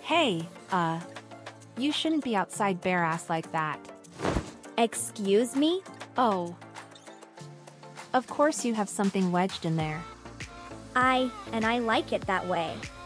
Hey, you shouldn't be outside bare ass like that. Excuse me? Oh. Of course you have something wedged in there. I like it that way.